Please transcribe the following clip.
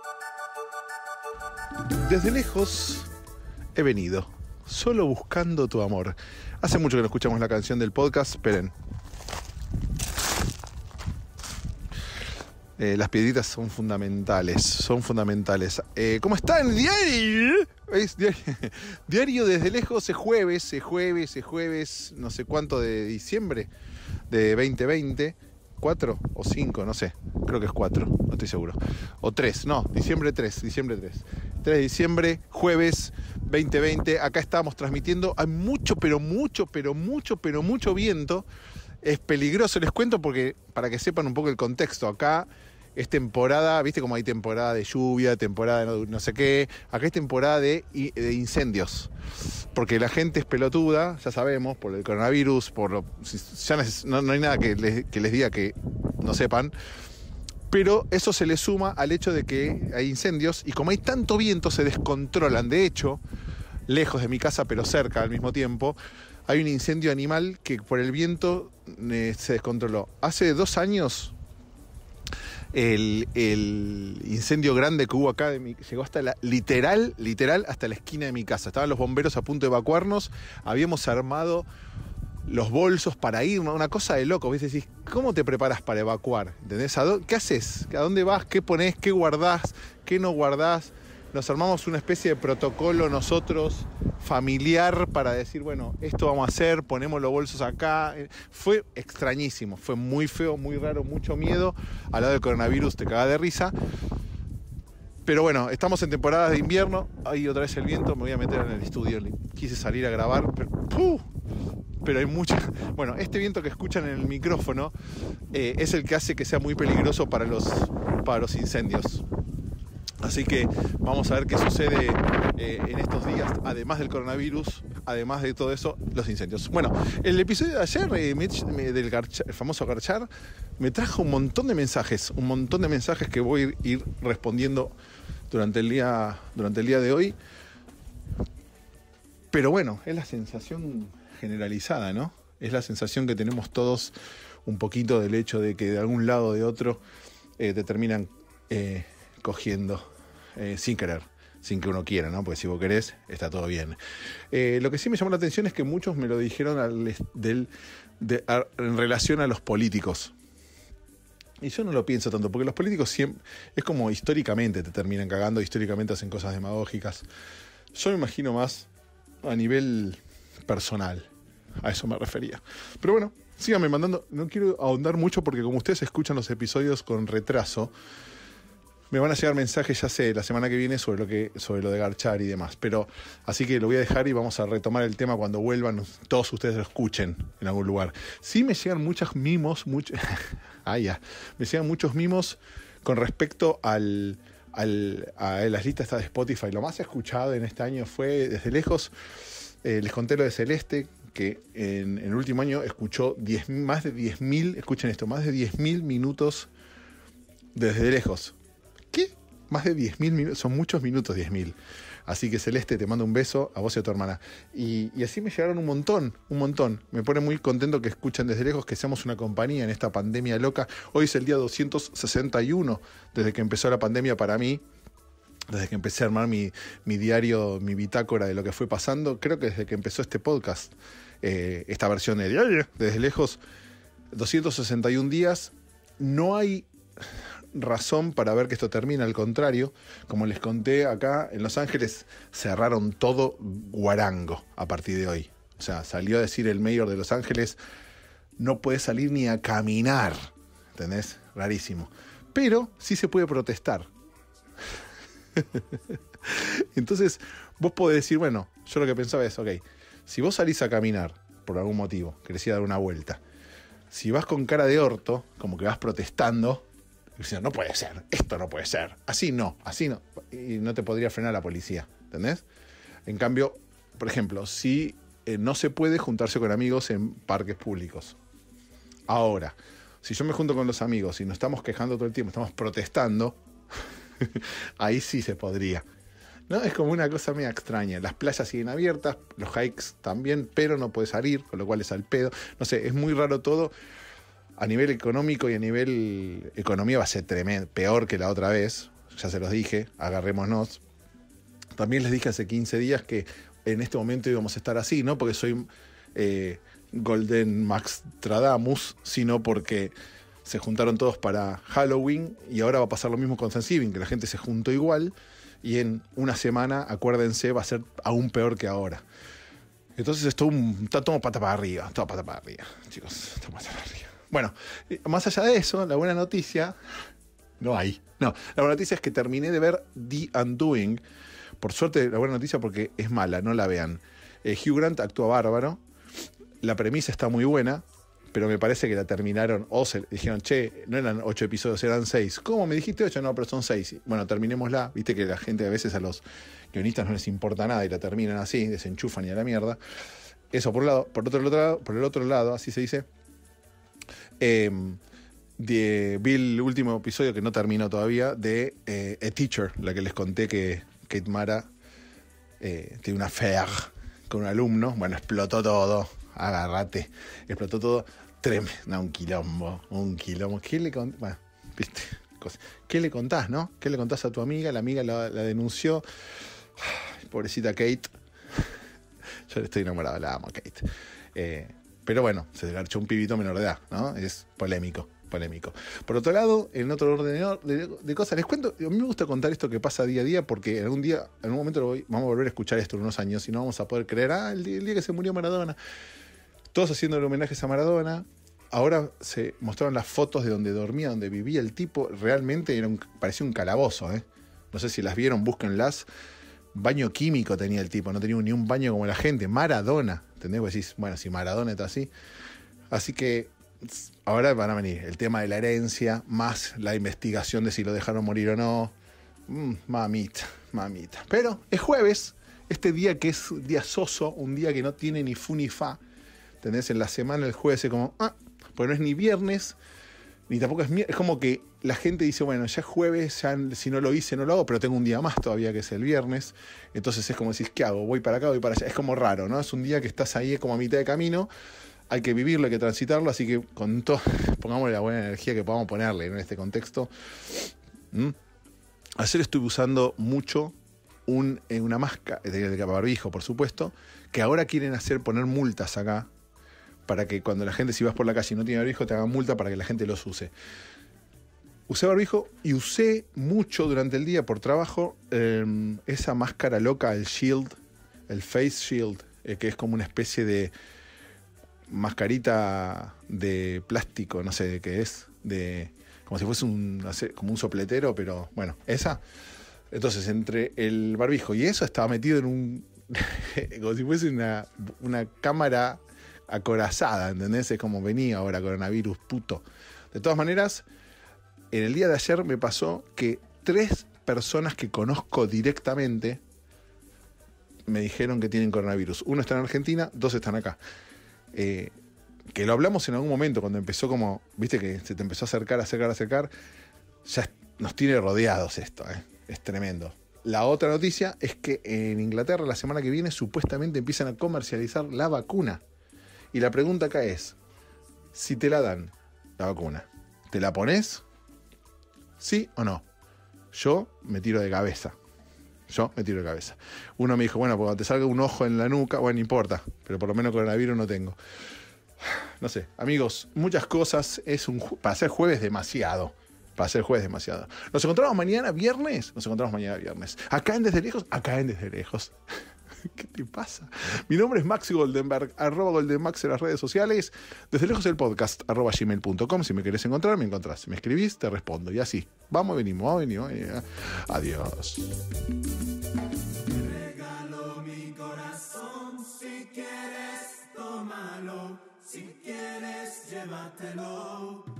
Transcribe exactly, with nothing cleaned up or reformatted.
Desde lejos he venido, solo buscando tu amor. Hace mucho que no escuchamos la canción del podcast, esperen. Eh, las piedritas son fundamentales, son fundamentales. Eh, ¿Cómo están? Diario, ¿veis? Diario, diario desde lejos, es jueves, es jueves, es jueves, no sé cuánto de diciembre de veinte veinte. ¿Cuatro o cinco? No sé, creo que es cuatro, no estoy seguro. O tres, no, diciembre tres, diciembre tres. tres de diciembre, jueves veinte veinte, acá estamos transmitiendo. Hay mucho, pero mucho, pero mucho, pero mucho viento. Es peligroso, les cuento porque para que sepan un poco el contexto. Acá es temporada, viste como hay temporada de lluvia, temporada de no, no sé qué. Acá es temporada de, de incendios. Porque la gente es pelotuda, ya sabemos, por el coronavirus, por lo, ya no, no hay nada que les, que les diga que no sepan. Pero eso se le suma al hecho de que hay incendios y como hay tanto viento se descontrolan. De hecho, lejos de mi casa pero cerca al mismo tiempo, hay un incendio animal que por el viento eh, se descontroló. Hace dos años el, el incendio grande que hubo acá de mi, llegó hasta la literal, literal hasta la esquina de mi casa. Estaban los bomberos a punto de evacuarnos, habíamos armado los bolsos para ir, una cosa de loco. ¿Viste? Decís, ¿cómo te preparas para evacuar? ¿Entendés? ¿Qué haces? ¿A dónde vas? ¿Qué ponés? ¿Qué guardás? ¿Qué no guardás? Nos armamos una especie de protocolo nosotros, familiar, para decir, bueno, esto vamos a hacer, ponemos los bolsos acá. Fue extrañísimo, fue muy feo, muy raro, mucho miedo. Al lado del coronavirus te cagás de risa. Pero bueno, estamos en temporadas de invierno. Ahí otra vez el viento, me voy a meter en el estudio. Quise salir a grabar, pero... ¡puh! Pero hay mucha... Bueno, este viento que escuchan en el micrófono eh, es el que hace que sea muy peligroso para los, para los incendios. Así que vamos a ver qué sucede eh, en estos días, además del coronavirus, además de todo eso, los incendios. Bueno, el episodio de ayer, eh, me, del Garchar, el famoso Garchar, me trajo un montón de mensajes, un montón de mensajes que voy a ir respondiendo durante el día, durante el día de hoy. Pero bueno, es la sensación generalizada, ¿no? Es la sensación que tenemos todos un poquito del hecho de que de algún lado o de otro eh, te terminan eh, cogiendo. Eh, sin querer, sin que uno quiera, ¿no? Porque si vos querés, está todo bien. Eh, lo que sí me llamó la atención es que muchos me lo dijeron al, del, de, a, en relación a los políticos. Y yo no lo pienso tanto, porque los políticos siempre, es como históricamente te terminan cagando, históricamente hacen cosas demagógicas. Yo me imagino más a nivel personal, a eso me refería. Pero bueno, síganme mandando, no quiero ahondar mucho porque como ustedes escuchan los episodios con retraso, me van a llegar mensajes, ya sé, la semana que viene sobre lo que sobre lo de Garchar y demás. Pero así que lo voy a dejar y vamos a retomar el tema cuando vuelvan, todos ustedes lo escuchen en algún lugar. Sí me llegan muchos mimos, much... ah, ya. Me llegan muchos mimos con respecto al, al, a las listas de Spotify. Lo más escuchado en este año fue Desde Lejos. Eh, les conté lo de Celeste, que en, en el último año escuchó diez, más de diez mil, escuchen esto, más de diez mil minutos Desde Lejos. ¿Qué? Más de diez mil minutos, son muchos minutos diez mil. Así que Celeste, te mando un beso a vos y a tu hermana. Y, y así me llegaron un montón, un montón. Me pone muy contento que escuchen Desde Lejos, que seamos una compañía en esta pandemia loca. Hoy es el día doscientos sesenta y uno desde que empezó la pandemia para mí. Desde que empecé a armar mi, mi diario, mi bitácora de lo que fue pasando. Creo que desde que empezó este podcast, eh, esta versión de diario, Desde Lejos, doscientos sesenta y un días. No hay razón para ver que esto termina, al contrario, como les conté acá en Los Ángeles, cerraron todo guarango a partir de hoy. O sea, salió a decir el mayor de Los Ángeles, no puede salir ni a caminar, ¿entendés? Rarísimo. Pero sí se puede protestar. Entonces vos podés decir, bueno, yo lo que pensaba es, ok, si vos salís a caminar por algún motivo, querés ir a dar una vuelta, si vas con cara de orto, como que vas protestando, diciendo, no puede ser, esto no puede ser, así no, así no, y no te podría frenar la policía, ¿entendés? En cambio, por ejemplo, si eh, no se puede juntarse con amigos en parques públicos. Ahora, si yo me junto con los amigos y nos estamos quejando todo el tiempo, estamos protestando, ahí sí se podría, ¿no? Es como una cosa media extraña. Las playas siguen abiertas, los hikes también, pero no puedes salir, con lo cual es al pedo. No sé, es muy raro todo. A nivel económico y a nivel economía va a ser tremendo, peor que la otra vez. ya se los dije, agarrémonos. También les dije hace quince días que en este momento íbamos a estar así, no porque soy eh, Golden Maxtradamus, sino porque se juntaron todos para Halloween y ahora va a pasar lo mismo con Thanksgiving, que la gente se juntó igual y en una semana, acuérdense, va a ser aún peor que ahora. Entonces esto un, está todo pata para arriba, todo pata para arriba, chicos, todo pata para arriba. Bueno, más allá de eso, la buena noticia, no hay, no, la buena noticia es que terminé de ver The Undoing. Por suerte, la buena noticia porque es mala, no la vean. Eh, Hugh Grant actúa bárbaro, la premisa está muy buena, pero me parece que la terminaron, o se dijeron, che, no eran ocho episodios, eran seis. ¿Cómo? ¿Me dijiste ocho? No, pero son seis. Bueno, terminémosla. Viste que la gente a veces a los guionistas no les importa nada y la terminan así, desenchufan y a la mierda. Eso por un lado. Por otro lado, por el otro lado, así se dice, eh, de, vi el último episodio que no terminó todavía de eh, A Teacher, la que les conté que Kate Mara eh, tiene una affair con un alumno. Bueno, explotó todo. Agárrate. Explotó todo. Tremendo. No, un quilombo. Un quilombo. ¿Qué le contás? Bueno, viste. ¿Qué le contás, no? ¿Qué le contás a tu amiga? La amiga la, la denunció. Ay, pobrecita Kate. Yo le estoy enamorado, la amo a Kate. Eh, pero bueno, se desgarchó un pibito menor de edad, ¿no? Es polémico. Polémico. Por otro lado, en otro orden de, de cosas, les cuento, a mí me gusta contar esto que pasa día a día porque en algún día, en algún momento lo voy, vamos a volver a escuchar esto en unos años y no vamos a poder creer, ah, el día, el día que se murió Maradona. Todos haciendo homenajes a Maradona. Ahora se mostraron las fotos de donde dormía, donde vivía el tipo. Realmente era un, parecía un calabozo, ¿eh? No sé si las vieron, búsquenlas. Baño químico tenía el tipo, no tenía ni un baño como la gente. Maradona, ¿entendés? Vos decís, bueno, si Maradona está así. Así que ahora van a venir el tema de la herencia, más la investigación de si lo dejaron morir o no. Mm, mamita, mamita. Pero es jueves, este día que es día soso, un día que no tiene ni fu ni fa. ¿Entendés? En la semana el jueves es como, ah, pues no es ni viernes, ni tampoco es miércoles. Es como que la gente dice, bueno, ya es jueves, ya si no lo hice no lo hago, pero tengo un día más todavía que es el viernes. Entonces es como decís, ¿qué hago? Voy para acá, voy para allá. Es como raro, ¿no? Es un día que estás ahí como a mitad de camino. Hay que vivirlo, hay que transitarlo, así que con todo, pongámosle la buena energía que podamos ponerle en este contexto. ¿Mm? Ayer estuve usando mucho un, una máscara de, de barbijo, por supuesto, que ahora quieren hacer poner multas acá, para que cuando la gente, si vas por la calle y no tiene barbijo, te hagan multa para que la gente los use. Usé barbijo y usé mucho durante el día por trabajo eh, esa máscara loca, el Shield, el Face Shield, eh, que es como una especie de mascarita de plástico, no sé de qué es, de como si fuese un, no sé, como un sopletero, pero bueno, esa. Entonces, entre el barbijo y eso estaba metido en un, como si fuese una, una cámara acorazada, ¿entendés? Es como venía ahora coronavirus, puto. De todas maneras, en el día de ayer me pasó que tres personas que conozco directamente me dijeron que tienen coronavirus. Uno está en Argentina, dos están acá. Eh, que lo hablamos en algún momento cuando empezó como, viste que se te empezó a acercar, acercar, acercar. Ya nos tiene rodeados esto, ¿eh? Es tremendo. La otra noticia es que en Inglaterra la semana que viene supuestamente empiezan a comercializar la vacuna. Y la pregunta acá es, si te la dan, la vacuna, ¿te la pones? ¿Sí o no? Yo me tiro de cabeza. Yo me tiro de cabeza. Uno me dijo, bueno, cuando te salga un ojo en la nuca, bueno, no importa, pero por lo menos coronavirus no tengo. No sé, amigos, muchas cosas. Es un para ser jueves demasiado. Para ser jueves demasiado. Nos encontramos mañana viernes. Nos encontramos mañana viernes. Acá en Desde Lejos. Acá en Desde Lejos. ¿Qué te pasa? Mi nombre es Maxi Goldenberg, arroba Goldenmax en las redes sociales. Desde Lejos el podcast, arroba gmail punto com. Si me querés encontrar, me encontrás. Si me escribís, te respondo. Y así. Vamos, venimos, vamos, venimos. venimos. Adiós. Regalo mi corazón, si quieres, tómalo. Si quieres, llévatelo.